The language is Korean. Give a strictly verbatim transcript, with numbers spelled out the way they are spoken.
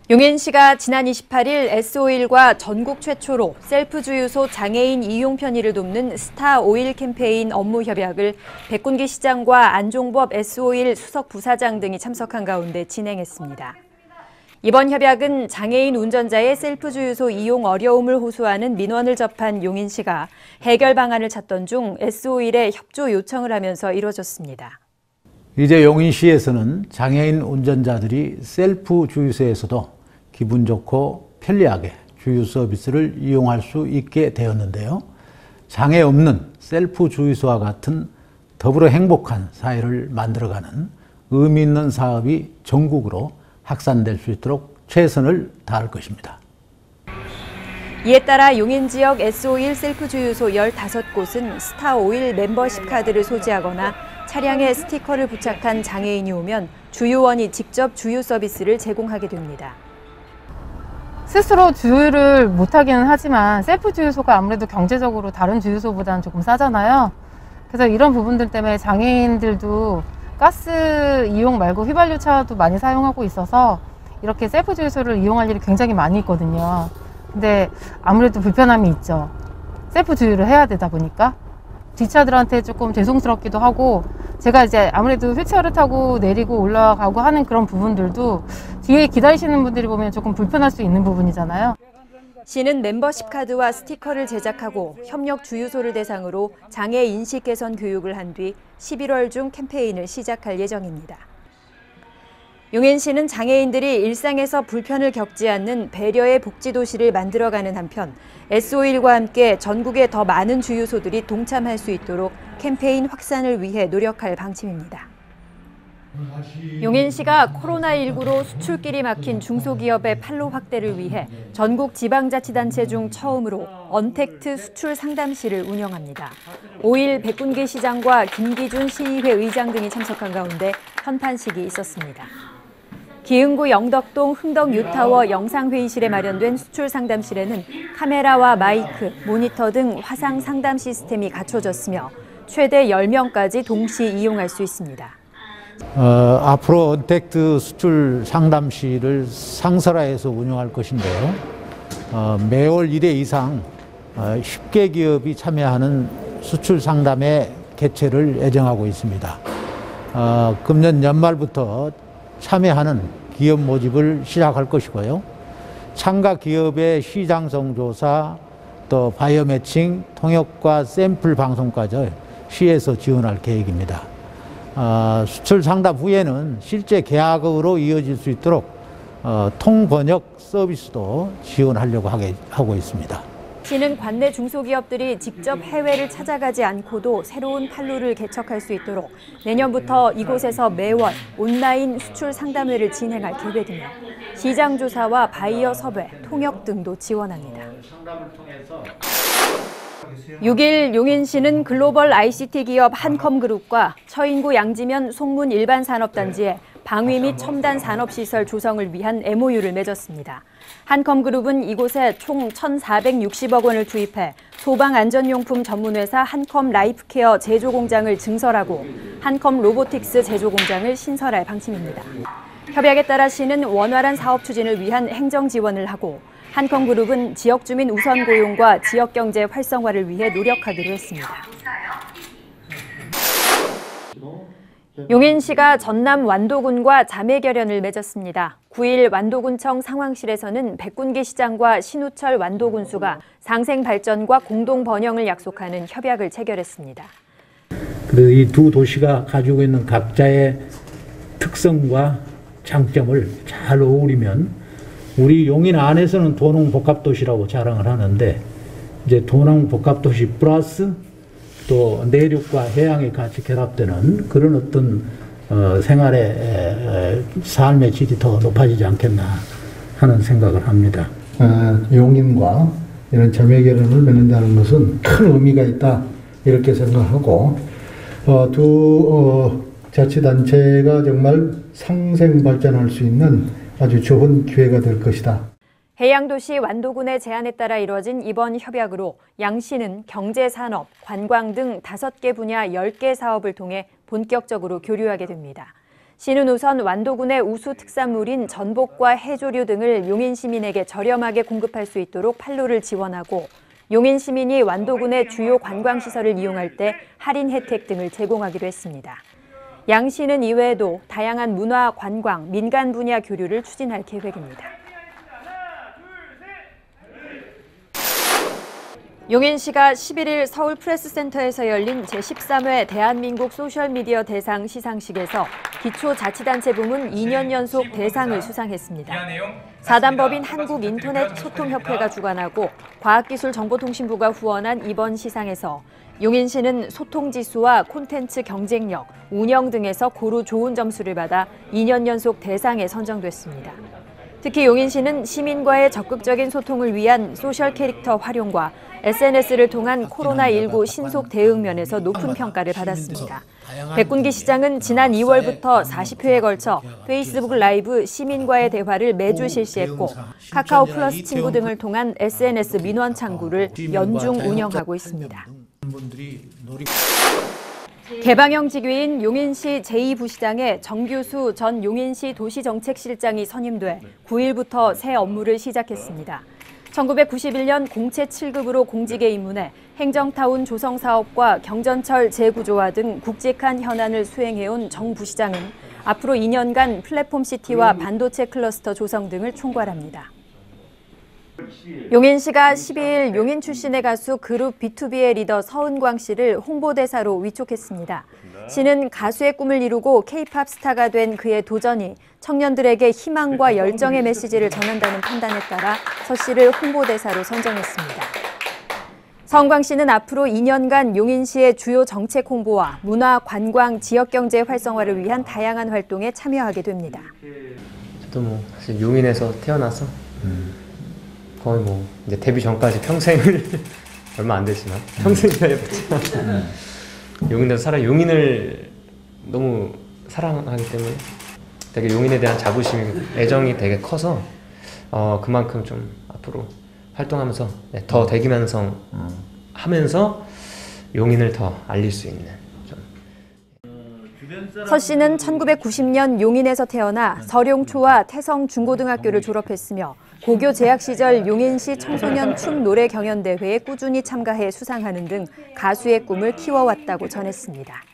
용인시가 지난 이십팔 일 에스오일과 전국 최초로 셀프 주유소 장애인 이용 편의를 돕는 스타 오일 캠페인 업무 협약을 백군기 시장과 안종법 에스오일 수석 부사장 등이 참석한 가운데 진행했습니다. 이번 협약은 장애인 운전자의 셀프 주유소 이용 어려움을 호소하는 민원을 접한 용인시가 해결 방안을 찾던 중 에스오일에 협조 요청을 하면서 이뤄졌습니다. 이제 용인시에서는 장애인 운전자들이 셀프 주유소에서도 기분 좋고 편리하게 주유 서비스를 이용할 수 있게 되었는데요. 장애 없는 셀프 주유소와 같은 더불어 행복한 사회를 만들어가는 의미 있는 사업이 전국으로 확산될 수 있도록 최선을 다할 것입니다. 이에 따라 용인 지역 에스오일 셀프 주유소 열다섯 곳은 스타오일 멤버십 카드를 소지하거나 차량에 스티커를 부착한 장애인이 오면 주유원이 직접 주유 서비스를 제공하게 됩니다. 스스로 주유를 못하기는 하지만 셀프 주유소가 아무래도 경제적으로 다른 주유소보다는 조금 싸잖아요. 그래서 이런 부분들 때문에 장애인들도 가스 이용 말고 휘발유차도 많이 사용하고 있어서 이렇게 셀프 주유소를 이용할 일이 굉장히 많이 있거든요. 근데 아무래도 불편함이 있죠. 셀프 주유를 해야 되다 보니까 뒷차들한테 조금 죄송스럽기도 하고, 제가 이제 아무래도 휠체어를 타고 내리고 올라가고 하는 그런 부분들도 뒤에 기다리시는 분들이 보면 조금 불편할 수 있는 부분이잖아요. 시는 멤버십 카드와 스티커를 제작하고 협력 주유소를 대상으로 장애 인식 개선 교육을 한 뒤 십일월 중 캠페인을 시작할 예정입니다. 용인시는 장애인들이 일상에서 불편을 겪지 않는 배려의 복지도시를 만들어가는 한편 에스오일과 함께 전국에 더 많은 주유소들이 동참할 수 있도록 캠페인 확산을 위해 노력할 방침입니다. 용인시가 코로나십구로 수출길이 막힌 중소기업의 판로 확대를 위해 전국 지방자치단체 중 처음으로 언택트 수출 상담실을 운영합니다. 오 일 백군기 시장과 김기준 시의회 의장 등이 참석한 가운데 현판식이 있었습니다. 기흥구 영덕동 흥덕 뉴타워 영상회의실에 마련된 수출 상담실에는 카메라와 마이크, 모니터 등 화상 상담 시스템이 갖춰졌으며 최대 열 명까지 동시 이용할 수 있습니다. 어, 앞으로 언택트 수출 상담실을 상설화해서 운영할 것인데요. 어, 매월 일 회 이상 어, 십 개 기업이 참여하는 수출 상담회 개최를 예정하고 있습니다. 어, 금년 연말부터 참여하는 기업 모집을 시작할 것이고요. 참가 기업의 시장성 조사, 또 바이오 매칭, 통역과 샘플 방송까지 시에서 지원할 계획입니다. 어, 수출 상담 후에는 실제 계약으로 이어질 수 있도록 어, 통번역 서비스도 지원하려고 하게, 하고 있습니다. 시는 관내 중소기업들이 직접 해외를 찾아가지 않고도 새로운 판로를 개척할 수 있도록 내년부터 이곳에서 매월 온라인 수출 상담회를 진행할 계획이며 시장 조사와 바이어 섭외, 통역 등도 지원합니다. 육 일 용인시는 글로벌 아이씨티 기업 한컴그룹과 처인구 양지면 송문 일반산업단지에 방위 및 첨단 산업시설 조성을 위한 엠오유를 맺었습니다. 한컴그룹은 이곳에 총 천사백육십억 원을 투입해 소방안전용품 전문회사 한컴 라이프케어 제조공장을 증설하고 한컴 로보틱스 제조공장을 신설할 방침입니다. 협약에 따라 시는 원활한 사업 추진을 위한 행정 지원을 하고 한컴그룹은 지역 주민 우선 고용과 지역 경제 활성화를 위해 노력하기로 했습니다. 용인시가 전남 완도군과 자매결연을 맺었습니다. 구 일 완도군청 상황실에서는 백군기 시장과 신우철 완도군수가 상생 발전과 공동 번영을 약속하는 협약을 체결했습니다. 그래서 이 두 도시가 가지고 있는 각자의 특성과 장점을 잘 어우리면 우리 용인 안에서는 도농복합도시라고 자랑을 하는데 이제 도농복합도시 플러스 또 내륙과 해양이 같이 결합되는 그런 어떤 어, 생활의 에, 삶의 질이 더 높아지지 않겠나 하는 생각을 합니다. 어, 용인과 이런 자매결연을 맺는다는 것은 큰 의미가 있다 이렇게 생각하고 어, 두 어, 자치단체가 정말 상생 발전할 수 있는 아주 좋은 기회가 될 것이다. 해양도시 완도군의 제안에 따라 이뤄진 이번 협약으로 양시는 경제, 산업, 관광 등 다섯 개 분야 열 개 사업을 통해 본격적으로 교류하게 됩니다. 시는 우선 완도군의 우수 특산물인 전복과 해조류 등을 용인 시민에게 저렴하게 공급할 수 있도록 판로를 지원하고 용인 시민이 완도군의 주요 관광시설을 이용할 때 할인 혜택 등을 제공하기로 했습니다. 양 시는 이외에도 다양한 문화, 관광, 민간 분야 교류를 추진할 계획입니다. 용인시가 십일 일 서울 프레스센터에서 열린 제십삼 회 대한민국 소셜미디어 대상 시상식에서 기초자치단체 부문 이 년 연속 대상을 수상했습니다. 사단법인 한국인터넷소통협회가 주관하고 과학기술정보통신부가 후원한 이번 시상에서 용인시는 소통지수와 콘텐츠 경쟁력, 운영 등에서 고루 좋은 점수를 받아 이 년 연속 대상에 선정됐습니다. 특히 용인시는 시민과의 적극적인 소통을 위한 소셜 캐릭터 활용과 에스엔에스를 통한 코로나십구 신속 대응 면에서 높은 평가를 받았습니다. 백군기 시장은 지난 이월부터 사십 회에 걸쳐 페이스북 라이브 시민과의 대화를 매주 실시했고 카카오 플러스 친구 등을 통한 에스엔에스 민원 창구를 연중 운영하고 있습니다. 개방형 직위인 용인시 제이 부시장에 정규수 전 용인시 도시정책실장이 선임돼 구 일부터 새 업무를 시작했습니다. 천구백구십일 년 공채 칠 급으로 공직에 입문해 행정타운 조성 사업과 경전철 재구조화 등 굵직한 현안을 수행해온 정 부시장은 앞으로 이 년간 플랫폼시티와 반도체 클러스터 조성 등을 총괄합니다. 용인시가 십이 일 용인 출신의 가수 그룹 비투비의 리더 서은광 씨를 홍보대사로 위촉했습니다. 씨는 가수의 꿈을 이루고 케이팝 스타가 된 그의 도전이 청년들에게 희망과 열정의 메시지를 전한다는 판단에 따라 서 씨를 홍보대사로 선정했습니다. 서은광 씨는 앞으로 이 년간 용인시의 주요 정책 홍보와 문화, 관광, 지역경제 활성화를 위한 다양한 활동에 참여하게 됩니다. 저도 뭐 사실 용인에서 태어나서 음. 거의 뭐 이제 데뷔 전까지 평생을 얼마 안 됐지만 평생이나 해봤지만 용인에서 살아 용인을 너무 사랑하기 때문에 되게 용인에 대한 자부심, 애정이 되게 커서 어 그만큼 좀 앞으로 활동하면서 네, 더 대기만성 하면서 용인을 더 알릴 수 있는 좀. 서 씨는 천구백구십 년 용인에서 태어나 서룡초와 태성중고등학교를 졸업했으며 고교 재학 시절 용인시 청소년 춤 노래 경연대회에 꾸준히 참가해 수상하는 등 가수의 꿈을 키워왔다고 전했습니다.